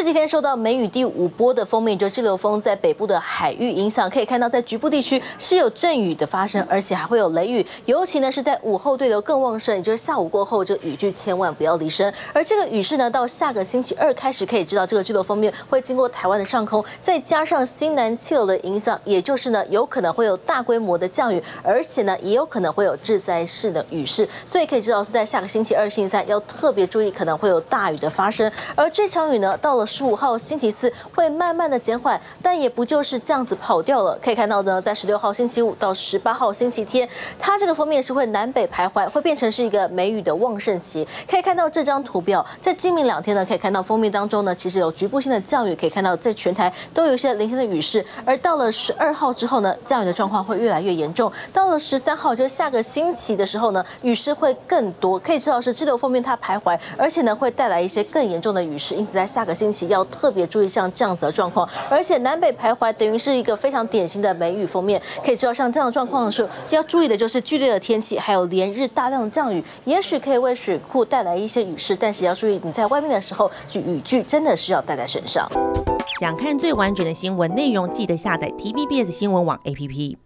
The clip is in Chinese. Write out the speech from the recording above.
几天受到梅雨第5波的锋面就是季流风在北部的海域影响，可以看到在局部地区是有阵雨的发生，而且还会有雷雨，尤其呢是在午后对流更旺盛，也就是下午过后，这个雨具千万不要离身。而这个雨势呢，到下个星期2开始可以知道，这个季流锋面会经过台湾的上空，再加上西南气流的影响，也就是呢有可能会有大规模的降雨，而且呢也有可能会有致灾式的雨势，所以可以知道是在下个星期2、星期3要特别注意，可能会有大雨的发生。而这场雨呢，到了15号星期4会慢慢的减缓，但也不就是这样子跑掉了。可以看到呢，在16号星期5到18号星期天，它这个锋面是会南北徘徊，会变成是一个梅雨的旺盛期。可以看到这张图表，在今明2天呢，可以看到锋面当中呢，其实有局部性的降雨，可以看到在全台都有一些零星的雨势。而到了12号之后呢，降雨的状况会越来越严重。到了13号，就是下个星期的时候呢，雨势会更多。可以知道是支流锋面它徘徊，而且呢会带来一些更严重的雨势，因此在下个星期要特别注意像这样子的状况。而且南北徘徊等于是一个非常典型的梅雨锋面，可以知道像这样的状况的时候，要注意的就是剧烈的天气，还有连日大量的降雨，也许可以为水库带来一些雨势，但是要注意你在外面的时候，雨具真的是要带在身上。 想看最完整的新闻内容，记得下载 TVBS 新闻网 APP。